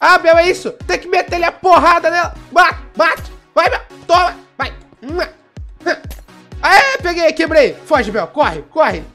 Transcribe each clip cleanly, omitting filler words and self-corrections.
Ah, Bel, é isso. Tem que meter ele a porrada nela. Bate, bate. Vai, Bel. Toma. Vai. Aê, peguei, quebrei. Foge, Bel. Corre, corre.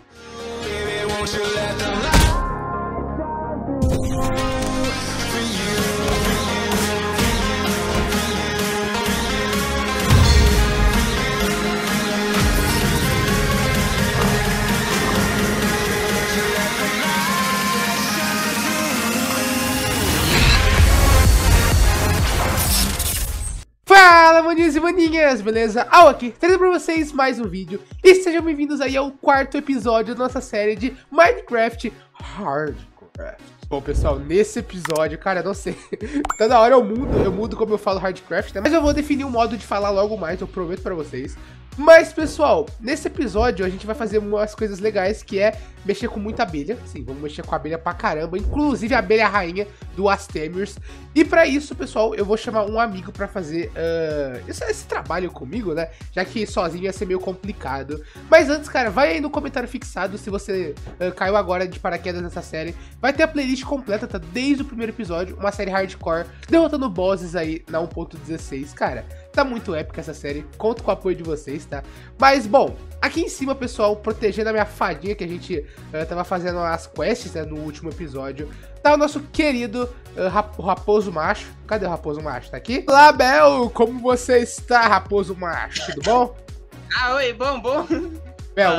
Fala, maninhos e maninhas, beleza? Aqui, trazendo pra vocês mais um vídeo e sejam bem-vindos aí ao quarto episódio da nossa série de Minecraft Hardcraft. Bom, pessoal, nesse episódio, cara, eu não sei, toda hora eu mudo como eu falo Hardcraft, né? Mas eu vou definir um modo de falar logo mais, eu prometo pra vocês. Mas, pessoal, nesse episódio a gente vai fazer umas coisas legais, que é mexer com muita abelha. Sim, vamos mexer com a abelha pra caramba, inclusive a abelha rainha do Astemirs. E pra isso, pessoal, eu vou chamar um amigo pra fazer esse trabalho comigo, né? Já que sozinho ia ser meio complicado. Mas antes, cara, vai aí no comentário fixado se você caiu agora de paraquedas nessa série. Vai ter a playlist completa, tá? Desde o primeiro episódio, uma série hardcore, derrotando bosses aí na 1.16, cara. Tá muito épica essa série, conto com o apoio de vocês, tá? Mas, bom, aqui em cima, pessoal, protegendo a minha fadinha, que a gente tava fazendo as quests, né, no último episódio, tá o nosso querido Raposo Macho. Cadê o Raposo Macho? Tá aqui? Olá, Bel, como você está, Raposo Macho? Tudo bom? Ah, oi, bom. Bel,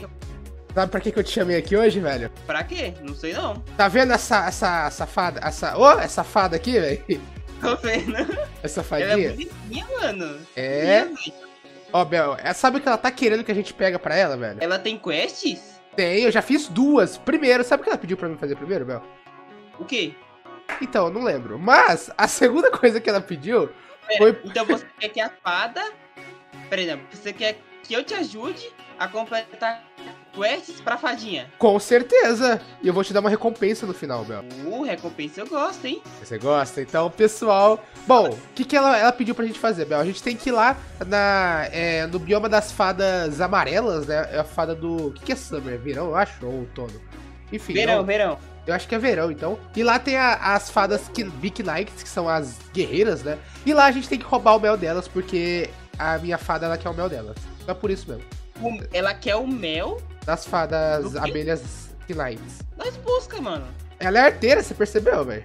sabe pra que eu te chamei aqui hoje, velho? Pra quê? Não sei não. Tá vendo essa fada, essa fada aqui, velho? Tô vendo. Essa fadinha? Ela é bonitinha, mano. É. Ó, Bel, sabe o que ela tá querendo que a gente pega pra ela, velho? Ela tem quests? Tem, eu já fiz duas. Primeiro, sabe o que ela pediu pra mim fazer primeiro, Bel? O quê? Então, eu não lembro. Mas a segunda coisa que ela pediu foi... Então você quer que a fada... Por exemplo, você quer que eu te ajude a completar quests pra fadinha? Com certeza. E eu vou te dar uma recompensa no final, Bel. Recompensa eu gosto, hein? Você gosta? Então, pessoal... Bom, o que ela pediu pra gente fazer, Bel? A gente tem que ir lá no bioma das fadas amarelas, né? É a fada do... O que é Summer? Verão, eu acho? Ou outono? Enfim. Verão. Eu acho que é verão, então. E lá tem as fadas Big Knights, que são as guerreiras, né? E lá a gente tem que roubar o mel delas, porque a minha fada, ela quer o mel delas. Então é por isso mesmo. Ela quer o mel... Das fadas abelhas Knights. Nós busca, mano. Ela é arteira, você percebeu, velho?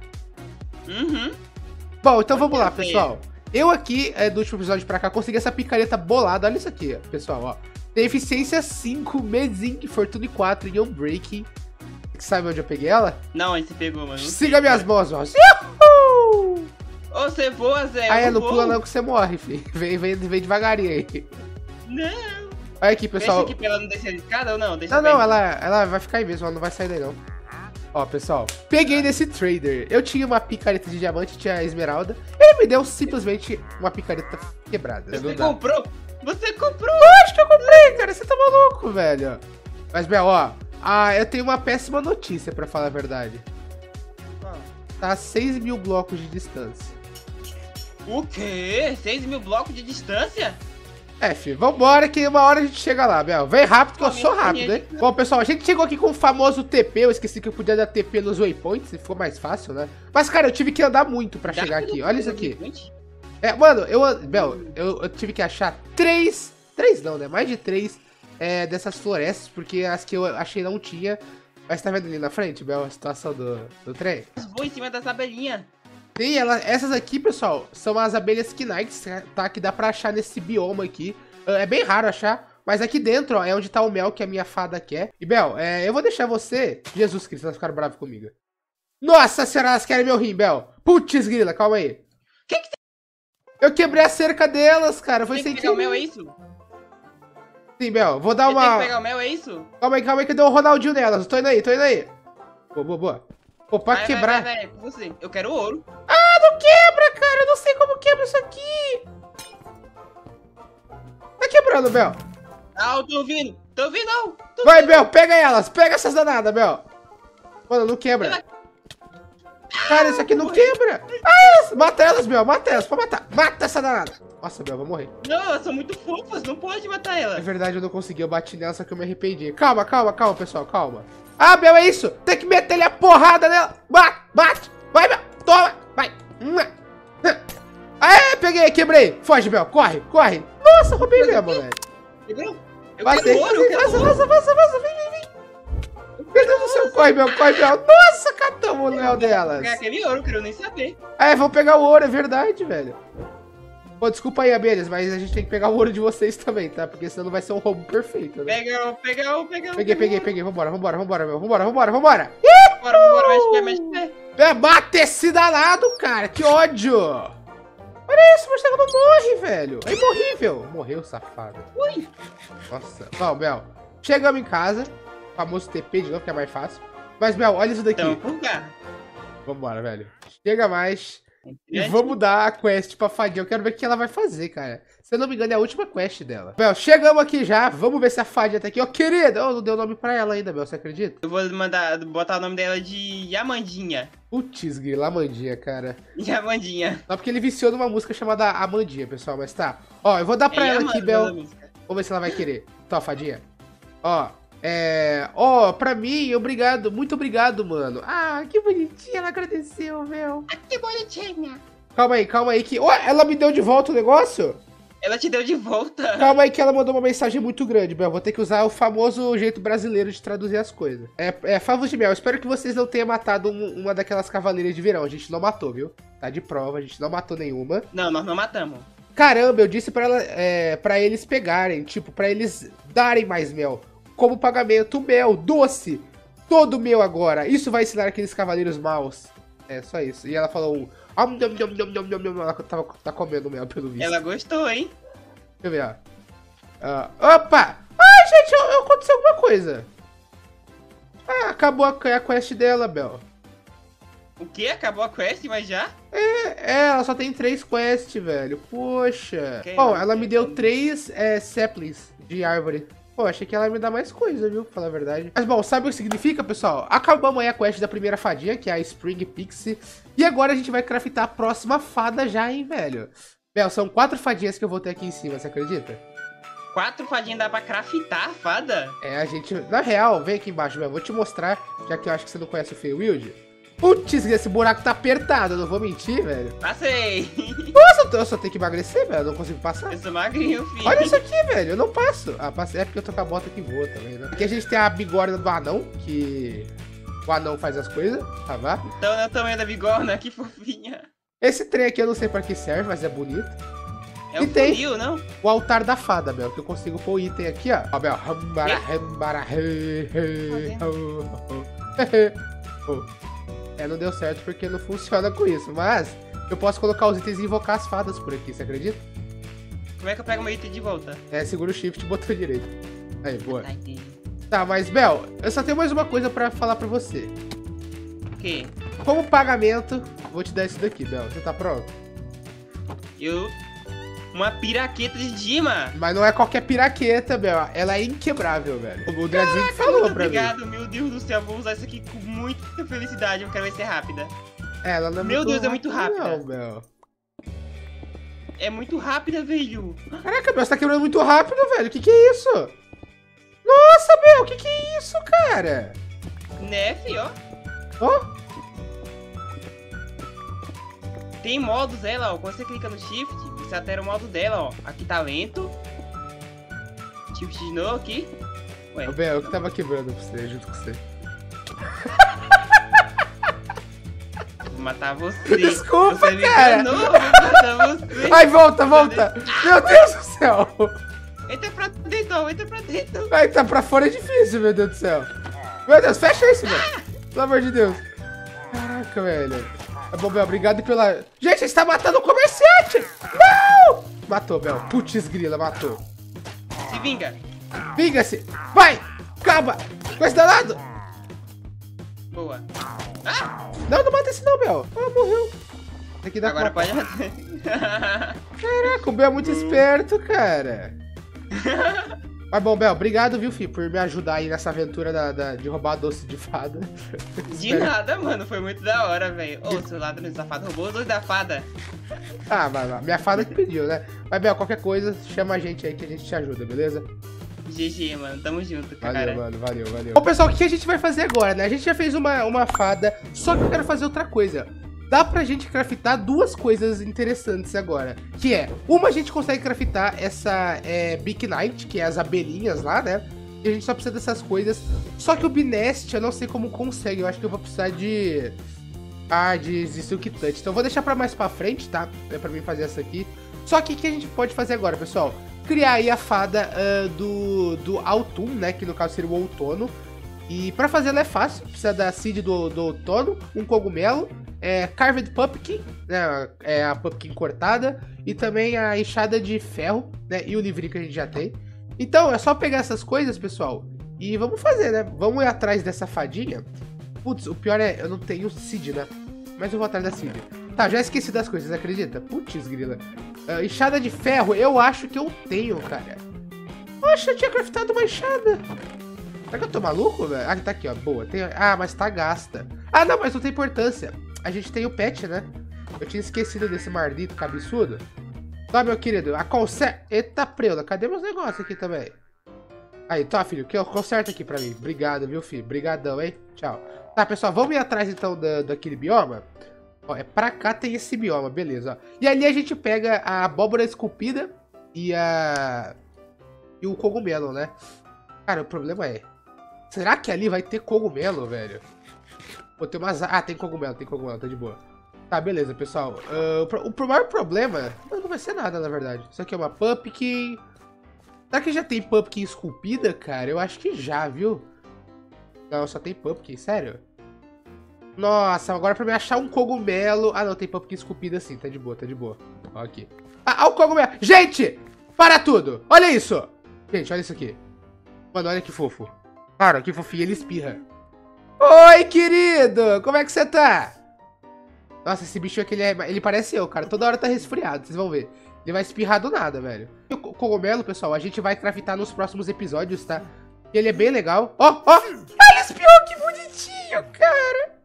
Uhum. Bom, então vamos lá, pessoal. Eu aqui, do último episódio pra cá, consegui essa picareta bolada. Olha isso aqui, pessoal, ó. Tem eficiência 5, Medzinc, Fortune 4 e Unbreaking. Você sabe onde eu peguei ela? Não, aí você pegou, mano. Siga minhas mãos, ó. Uhul! Ô, você voa, Zé. Ah, não pula não que você morre, filho. Vem devagarinho aí. Não. Olha aqui, pessoal. Deixa aqui pra ela não descer a escada ou não? Não, ela vai ficar aí mesmo, ela não vai sair daí não. Ó, pessoal, peguei nesse trader. Eu tinha uma picareta de diamante, tinha a esmeralda. Ele me deu simplesmente uma picareta quebrada. Você comprou? Você comprou? Acho que eu comprei, cara. Você tá maluco, velho. Mas, Bel, ó. Eu tenho uma péssima notícia, pra falar a verdade. Tá a 6 mil blocos de distância. O quê? 6 mil blocos de distância? Filho, vambora que uma hora a gente chega lá, Bel. Vem rápido que eu sou rápido, hein? Bom, pessoal, a gente chegou aqui com o famoso TP. Eu esqueci que eu podia dar TP nos waypoints, e ficou mais fácil, né? Mas, cara, eu tive que andar muito pra chegar aqui. Olha isso aqui. Mano, Bel, eu tive que achar três não, né? Mais de 3 dessas florestas, porque as que eu achei não tinha. Mas tá vendo ali na frente, Bel, a situação do trem? Vou em cima das abelhinhas. Sim, essas aqui, pessoal, são as abelhas Knights, tá? Que dá pra achar nesse bioma aqui. É bem raro achar, mas aqui dentro, ó, é onde tá o mel que a minha fada quer. E, Bel, eu vou deixar você... Jesus Cristo, elas ficaram bravas comigo. Nossa senhora, elas querem meu rim, Bel. Putz, grila, calma aí. Que tem? Eu quebrei a cerca delas, cara. Foi sem sem pegar o mel, é isso? Sim, Bel, vou dar uma... Tem que pegar o mel, é isso? Calma aí, que eu dei um Ronaldinho nelas. Tô indo aí. Boa. Pô, pode quebrar. Vai, com você. Eu quero ouro. Não quebra, cara. Eu não sei como quebra isso aqui. Tá quebrando, Bel. Eu tô ouvindo. Não. Vai, Bel, pega elas. Pega essas danadas, Bel. Mano, não quebra. Cara, isso aqui não quebra. Mata elas, Bel. Mata elas. Pode matar. Mata essa danada. Nossa, Bel, vou morrer. Não, elas são muito fofas. Não pode matar elas. É verdade, eu não consegui. Eu bati nela, só que eu me arrependi. Calma, pessoal. Calma. Bel, é isso. Tem que meter ele a porrada nela. Bate. Vai, Bel. Toma. Peguei, quebrei. Foge, Bel. Corre, corre. Nossa, roubei mesmo, velho. Quebrou? Eu Passei, quero ouro, eu quero vaza, ouro. vaza. Vem. Meu Deus do céu, corre, Bel. Nossa, catamos o Léo delas. Pegar aquele ouro, eu quero nem saber. Vamos pegar o ouro, é verdade, velho. Pô, desculpa aí, abelhas, mas a gente tem que pegar o ouro de vocês também, tá? Porque senão não vai ser um roubo perfeito, né? Peguei. Vambora, meu. Vambora. Bora, mexe pé. Mata esse danado, cara. Que ódio. Olha isso, o morcego não morre, velho. É imorrível. Morreu, safado. Ui. Nossa. Bom, Bel, chegamos em casa. O famoso TP de novo, que é mais fácil. Mas, Bel, olha isso daqui. Então, Vambora, velho. Chega mais. E vamos dar a quest pra Fadinha. Eu quero ver o que ela vai fazer, cara. Se eu não me engano, é a última quest dela. Bel, chegamos aqui já. Vamos ver se a Fadinha tá aqui. Ó, querida. Oh, não deu nome pra ela ainda, Bel. Você acredita? Eu vou botar o nome dela de Amandinha. Putz, grila, Amandinha, cara. Amandinha. Só porque ele viciou numa música chamada Amandinha, pessoal. Mas tá. Ó, eu vou dar pra ela aqui, Bel. Vamos ver se ela vai querer. Tá, Fadinha. Ó. Pra mim, obrigado. Muito obrigado, mano. Ah, que bonitinha. Ela agradeceu, Bel. Ah, que bonitinha. Calma aí que... Ela me deu de volta o negócio? Ela te deu de volta. Calma aí que ela mandou uma mensagem muito grande, Bel. Vou ter que usar o famoso jeito brasileiro de traduzir as coisas. Favos de Mel, espero que vocês não tenham matado uma daquelas cavaleiras de verão. A gente não matou, viu? Tá de prova, a gente não matou nenhuma. Não, nós não matamos. Caramba, eu disse pra eles pegarem, tipo, pra eles darem mais mel. Como pagamento, mel, doce. Todo meu agora. Isso vai ensinar aqueles cavaleiros maus. É, só isso. E ela falou ela tá comendo mel, pelo visto. Ela gostou, hein? Deixa eu ver, ó. Opa! Ai, gente, aconteceu alguma coisa. Ah, acabou a quest dela, Bel. O quê? Acabou a quest, mas já? Ela só tem 3 quests, velho. Poxa. Bom, ela me deu 3 saplings de árvore. Pô, achei que ela ia me dar mais coisa, viu? Pra falar a verdade. Mas, bom, sabe o que significa, pessoal? Acabamos aí a quest da primeira fadinha, que é a Spring Pixie. E agora a gente vai craftar a próxima fada já, hein, velho? Bel, são 4 fadinhas que eu vou ter aqui em cima, você acredita? 4 fadinhas dá pra craftar a fada? A gente... Na real, vem aqui embaixo, Bel. Vou te mostrar, já que eu acho que você não conhece o Feywild. Putz, esse buraco tá apertado, eu não vou mentir, velho. Passei. Nossa, eu só tenho que emagrecer, velho. Eu não consigo passar. Eu sou magrinho, filho. Olha isso aqui, velho. Eu não passo. Ah, passei. É porque eu tô com a bota que voa também, né? Aqui a gente tem a bigorna do anão, que o anão faz as coisas, tá vá? Então é o tamanho da bigorna, que fofinha. Esse trem aqui eu não sei pra que serve, mas é bonito. É um funil, não? O altar da fada, Bel, que eu consigo pôr o item aqui, ó. Ó, Bel. Não deu certo porque não funciona com isso, mas eu posso colocar os itens e invocar as fadas por aqui, você acredita? Como é que eu pego meu item de volta? Segura o shift e botão direito. Aí, boa. Tá, entendi. Tá, mas Bel, eu só tenho mais uma coisa pra falar pra você. O quê? Como pagamento, vou te dar isso daqui, Bel. Você tá pronto? Uma piraqueta de Dima. Mas não é qualquer piraqueta, Bel. Ela é inquebrável, velho. O Dreadzinho falou pra obrigado, meu Deus do céu. Vou usar isso aqui com muita felicidade. Eu quero ver ser rápida. Ela não é meu Deus, é muito rápida. Não, Bel. É muito rápida, velho. Caraca, Bel, você tá quebrando muito rápido, velho. Que é isso? Nossa, Bel, que é isso, cara? Né, fi, ó. Ó. Tem modos dela, ó. Quando você clica no shift, você altera o modo dela, ó. Aqui tá lento. Shift de novo aqui. Ué. Bel, eu que tava quebrando pra você, junto com você. Vou matar você. Desculpa, você cara. Vou matar você. Ai, volta. Meu Deus do céu. Entra pra dentro, entra pra dentro. Ai, tá pra fora é difícil, meu Deus do céu. Meu Deus, fecha isso, velho. Pelo amor de Deus. Caraca, velho. Tá bom, Bel, obrigado pela... Gente, você está matando o comerciante! Não! Matou, Bel. Putz, grila, matou. Se vinga. Vinga-se. Vai. Acaba. Com esse danado. Boa. Ah! Não mata esse não, Bel. Ah, morreu. Tem que dar agora pode matar. Caraca, o Bel é muito esperto, cara. Mas bom, Bel, obrigado, viu, filho, por me ajudar aí nessa aventura de roubar doce de fada. De nada, mano. Foi muito da hora, velho. Ô, seu ladrão safado roubou os dois da fada. Ah, vai. Minha fada que pediu, né? Mas, Bel, qualquer coisa, chama a gente aí que a gente te ajuda, beleza? GG, mano. Tamo junto, cara. Valeu. Bom, pessoal, o que a gente vai fazer agora, né? A gente já fez uma fada, só que eu quero fazer outra coisa. dá pra gente craftar duas coisas interessantes agora. Que é, uma a gente consegue craftar essa Big Knight, que é as abelhinhas lá, né? E a gente só precisa dessas coisas. Só que o Binest eu não sei como consegue. Eu acho que eu vou precisar de Silk Touch. Então eu vou deixar pra mais pra frente, tá? É pra mim fazer essa aqui. Só que o que a gente pode fazer agora, pessoal? Criar aí a fada do Autumn, né? Que no caso seria o outono. E pra fazer ela é fácil. Precisa da seed do outono, um cogumelo, Carved Pumpkin, né? É a pumpkin cortada. E também a enxada de ferro, né? E o livrinho que a gente já tem. Então é só pegar essas coisas, pessoal. E vamos fazer, né? Vamos ir atrás dessa fadinha. Putz, o pior é, eu não tenho seed, né? Mas eu vou atrás da seed. Tá, já esqueci das coisas, acredita? Putz, grila. Enxada de ferro, eu acho que eu tenho, cara. Poxa, eu tinha craftado uma enxada. Será que eu tô maluco, velho? Ah, tá aqui, ó. Boa. mas tá gasta. Ah, não, mas não tem importância. A gente tem o pet, né? Eu tinha esquecido desse mardito cabeçudo. Tá, meu querido. Eita, preula. Cadê meus negócios aqui também? Aí, tá, filho. Conserta aqui pra mim. Obrigado, viu, filho? Brigadão, hein? Tchau. Tá, pessoal. Vamos ir atrás, então, daquele bioma. Ó, pra cá tem esse bioma. Beleza, ó. E ali a gente pega a abóbora esculpida e o cogumelo, né? Cara, o problema é... Será que ali vai ter cogumelo, velho? Pô, tem umas... Ah, tem cogumelo, tá de boa. Tá, beleza, pessoal. O maior problema... Não vai ser nada, na verdade. Isso aqui é uma pumpkin... Será que já tem pumpkin esculpida, cara? Eu acho que já, viu? Não, só tem pumpkin, sério? Nossa, agora pra me achar um cogumelo... Ah, não, tem pumpkin esculpida sim, tá de boa, tá de boa. Ó, aqui. Ah, o cogumelo! Gente! Para tudo! Olha isso! Gente, olha isso aqui. Mano, olha que fofo. Cara, que fofinho, ele espirra. Oi, querido! Como é que você tá? Nossa, esse bicho aqui, ele parece eu, cara. Toda hora tá resfriado, vocês vão ver. Ele vai espirrar do nada, velho. E o cogumelo, pessoal, a gente vai craftar nos próximos episódios, tá? E ele é bem legal. Ó! Ah, ele espirrou, que bonitinho, cara!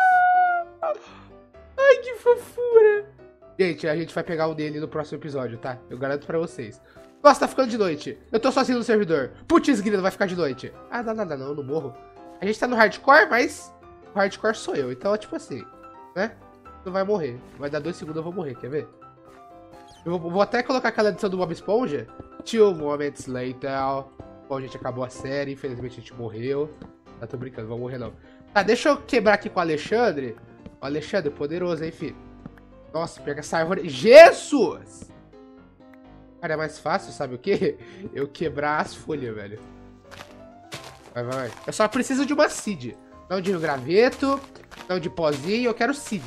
Ai, que fofura! Gente, a gente vai pegar o dele no próximo episódio, tá? Eu garanto pra vocês. Nossa, tá ficando de noite. Eu tô sozinho no servidor. Putz, grilo, vai ficar de noite. Ah, não, eu não morro. A gente tá no hardcore, mas o hardcore sou eu. Então, é tipo assim, né? Não vai morrer. Vai dar 2 segundos, eu vou morrer, quer ver? Eu vou até colocar aquela edição do Bob Esponja. 2 moments later. Bom, gente, acabou a série. Infelizmente, a gente morreu. Não, tô brincando, não vou morrer, não. Tá, deixa eu quebrar aqui com o Alexandre. O Alexandre, poderoso, hein, filho? Nossa, pega essa árvore. Jesus! Cara, é mais fácil, sabe o quê? Eu quebrar as folhas, velho. Vai. Eu só preciso de uma seed. Não de graveto, não de pozinho. Eu quero seed.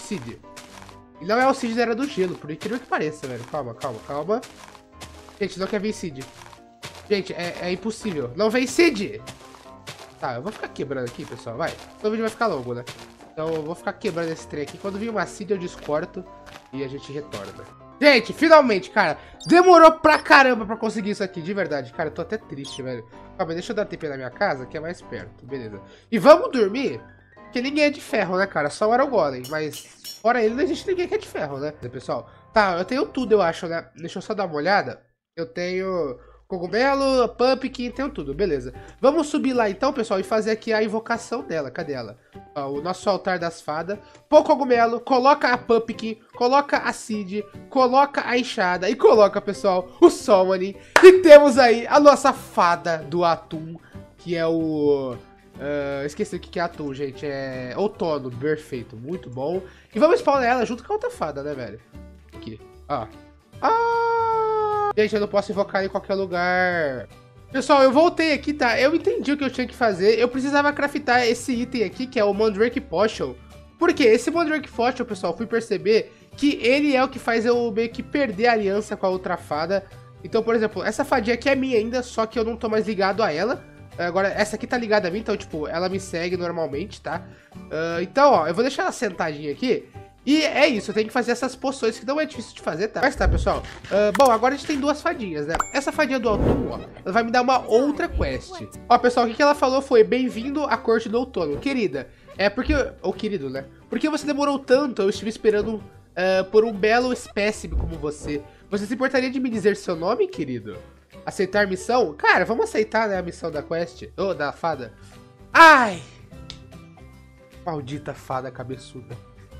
E não é o seed da Era do Gelo, por incrível que pareça, velho. Calma. Gente, não quer vir seed. Gente, é impossível. Não vem seed! Tá, eu vou ficar quebrando aqui, pessoal, vai. O vídeo vai ficar longo, né? Então eu vou ficar quebrando esse trem aqui. Quando vir uma seed, eu descorto e a gente retorna. Gente, finalmente, cara. Demorou pra caramba pra conseguir isso aqui, de verdade. Cara, eu tô até triste, velho. Calma, deixa eu dar TP na minha casa, que é mais perto. Beleza. E vamos dormir, porque ninguém é de ferro, né, cara? Só o Aragorn, mas fora ele não existe ninguém que é de ferro, né? Pessoal, tá, eu tenho tudo, eu acho, né? Deixa eu só dar uma olhada. Eu tenho cogumelo, pumpkin, tenho tudo, beleza. Vamos subir lá então, pessoal, e fazer aqui a invocação dela. Cadê ela? Ó, o nosso altar das fadas. Põe o cogumelo, coloca a pumpkin, coloca a seed, coloca a enxada e coloca, pessoal, o summoning. E temos aí a nossa fada do Atum, que é o... esqueci o que é Atum, gente. É outono, perfeito, muito bom. E vamos spawnar ela junto com a outra fada, né, velho? Aqui, ó. Gente, eu não posso invocar em qualquer lugar. Pessoal, eu voltei aqui, tá? Eu entendi o que eu tinha que fazer. Eu precisava craftar esse item aqui, que é o Mandrake Potion. Por quê? Esse Mandrake Potion, pessoal, fui perceber que ele é o que faz eu meio que perder a aliança com a outra fada. Então, por exemplo, essa fadinha aqui é minha ainda, só que eu não tô mais ligado a ela. Agora, essa aqui tá ligada a mim, então, tipo, ela me segue normalmente, tá? Então, ó, eu vou deixar ela sentadinha aqui. E é isso, eu tenho que fazer essas poções que não é difícil de fazer, tá? Mas tá, pessoal. Bom, agora a gente tem 2 fadinhas, né? Essa fadinha do outono, ó, ela vai me dar uma outra quest. Ó, pessoal, o que ela falou foi: bem-vindo à corte do outono. Querida, porque... Ou querido, né? Porque você demorou tanto, eu estive esperando por um belo espécime como você. Você se importaria de me dizer seu nome, querido? Aceitar missão? Cara, vamos aceitar, né, a missão da quest. Ou da fada. Ai! Maldita fada cabeçuda.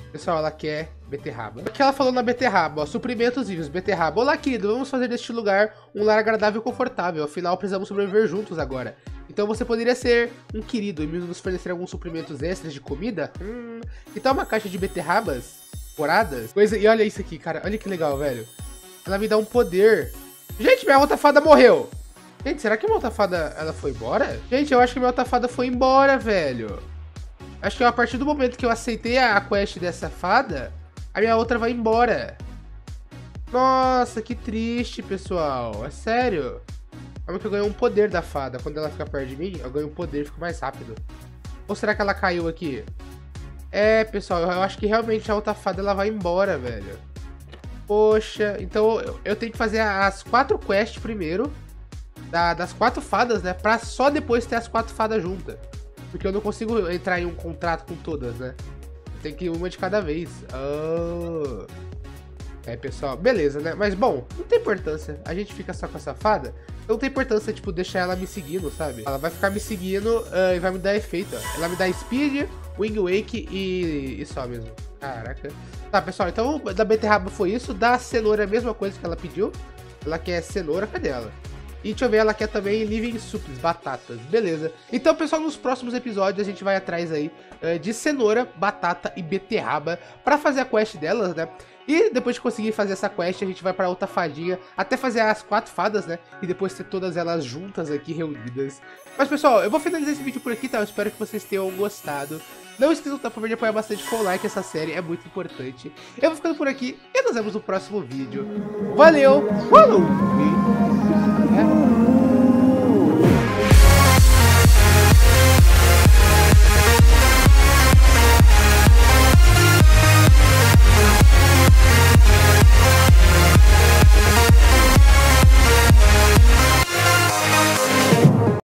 Pessoal, ela quer beterraba. O que ela falou na beterraba, ó, suprimentos vivos, beterraba. Olá, querido, vamos fazer deste lugar um lar agradável e confortável. Afinal, precisamos sobreviver juntos agora. Então você poderia ser um querido e nos fornecer alguns suprimentos extras de comida? Que tal uma caixa de beterrabas douradas? E olha isso aqui, cara. Olha que legal, velho. Ela me dá um poder. Gente, minha outra fada morreu. Gente, será que minha outra fada, ela foi embora? Gente, eu acho que minha outra fada foi embora, velho. Acho que a partir do momento que eu aceitei a quest dessa fada, a minha outra vai embora. Nossa, que triste, pessoal. É sério. Como que eu ganho um poder da fada? Quando ela fica perto de mim, eu ganho um poder e fico mais rápido. Ou será que ela caiu aqui? É, pessoal, eu acho que realmente a outra fada ela vai embora, velho. Poxa, então eu tenho que fazer as 4 quests primeiro. Das 4 fadas, né? Pra só depois ter as 4 fadas juntas. Porque eu não consigo entrar em um contrato com todas, né? Tem que ir uma de cada vez. Oh. É, pessoal, beleza, né? Mas, bom, não tem importância. A gente fica só com essa fada. Não tem importância, tipo, deixar ela me seguindo, sabe? Ela vai ficar me seguindo e vai me dar efeito, ó. Ela me dá Speed, Wing Wake e só mesmo. Caraca. Tá, pessoal, então da beterraba foi isso. Da cenoura é a mesma coisa que ela pediu. Ela quer cenoura, cadê ela? E deixa eu ver, ela quer também living soups, batatas, beleza. Então, pessoal, nos próximos episódios a gente vai atrás aí de cenoura, batata e beterraba pra fazer a quest delas, né? E depois de conseguir fazer essa quest, a gente vai pra outra fadinha, até fazer as 4 fadas, né? E depois ter todas elas juntas aqui, reunidas. Mas, pessoal, eu vou finalizar esse vídeo por aqui, tá? Eu espero que vocês tenham gostado. Não esqueçam, tá, por favor, de apoiar bastante com o like, essa série é muito importante. Eu vou ficando por aqui e nos vemos no próximo vídeo. Valeu, falou!